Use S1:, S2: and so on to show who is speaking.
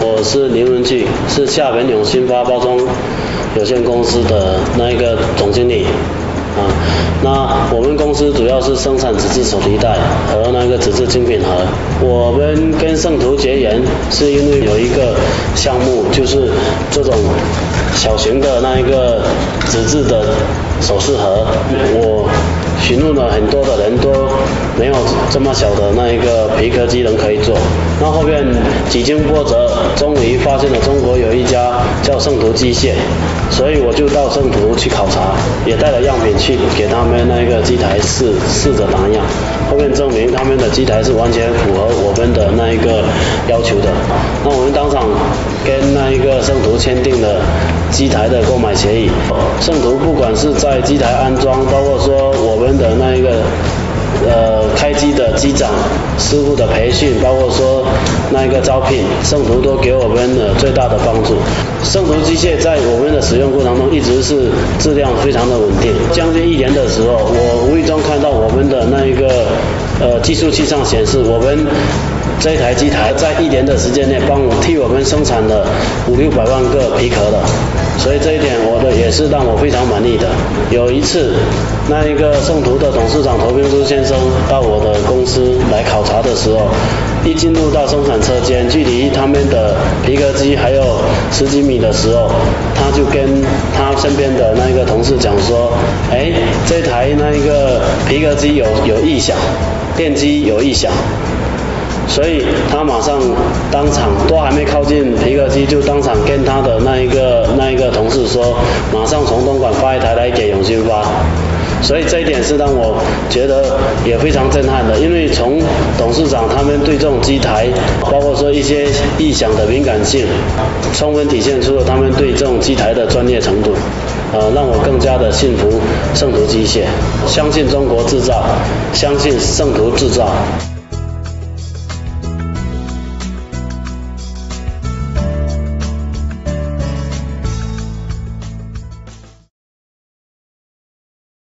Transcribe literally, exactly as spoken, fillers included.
S1: 我是林文巨，是厦门永新发包装有限公司的那一个总经理。啊，那我们公司主要是生产纸质手提袋和那个纸质精品盒。我们跟圣途结缘，是因为有一个项目，就是这种小型的那一个纸质的首饰盒。我询问了很多的人，都没有这么小的那一个皮革机能可以做。那后面几经波折，终于发现了中国有一家叫圣途机械，所以我就到圣途去考察，也带了样品去给他们那个机台试试着拿样。后面证明他们的机台是完全符合我们的那一个要求的。那我们当场跟那一个圣途签订了机台的购买协议。圣途不管是在机台安装，包括说我们的那一个呃开机的机长师傅的培训，包括说那一个招聘，圣途都给我们的最大的帮助。圣途机械在我们的使用过程中一直是质量非常的稳定。将近一年的时候，我无意中看到我们的那一个呃计数器上显示，我们这一台机台在一年的时间内帮我替我们生产了五六百万个皮壳了。所以这一点我的也是让我非常满意的。有一次，那一个圣途的董事长头冰珠先生到我的公司来考察的时候，一进入到生产车间，距离他们的皮革机还有十几米的时候，他就跟他身边的那一个同事讲说，哎，这台那一个皮革机有有异响，电机有异响。所以他马上当场都还没靠近皮革机，就当场跟他的那一个那一个同事说，马上从东莞发一台来给永新发。所以这一点是让我觉得也非常震撼的，因为从董事长他们对这种机台，包括说一些异响的敏感性，充分体现出了他们对这种机台的专业程度，呃，让我更加的信服圣途机械，相信中国制造，相信圣途制造。